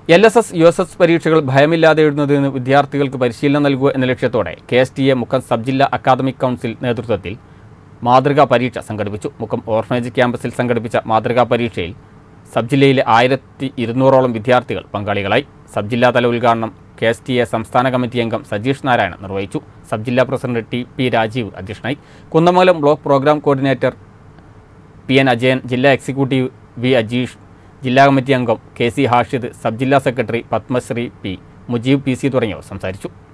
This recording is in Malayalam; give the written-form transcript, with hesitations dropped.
LSS, USS പരീക്ഷകൾ ഭയമില്ലാതെ എഴുതുന്നതിന് വിദ്യാർത്ഥികൾക്ക് പരിശീലനം നൽകുക എന്ന ലക്ഷ്യത്തോടെ KSTA മുക്കം സബ് ജില്ലാ അക്കാദമിക് കൗൺസിൽ നേതൃത്വത്തിൽ മാതൃകാ പരീക്ഷ സംഘടിപ്പിച്ചു. മുക്കം ഓർഫനേജ് ക്യാമ്പസിൽ സംഘടിപ്പിച്ച മാതൃകാ പരീക്ഷയിൽ സബ് ജില്ലയിലെ 1200ഓളം വിദ്യാർത്ഥികൾ പങ്കാളികളായി. സബ് ജില്ലാതല ഉദ്ഘാടനം KSTA സംസ്ഥാന കമ്മിറ്റി അംഗം സജീഷ് നാരായണൻ നിർവഹിച്ചു. സബ് ജില്ലാ പ്രസിഡന്റ് TP രാജീവ് അധ്യക്ഷനായി. Kunnamangalam block programme coordinator PN Ajayan, ജില്ലാ എക്സിക്യൂട്ടീവ് V അജീഷ്, ജില്ലാ കമ്മിറ്റി അംഗം KC ഹാഷിദ്, സബ് ജില്ലാ secretary Padmashri P Mujeeb PC തുടങ്ങിയവർ സംസാരിച്ചു.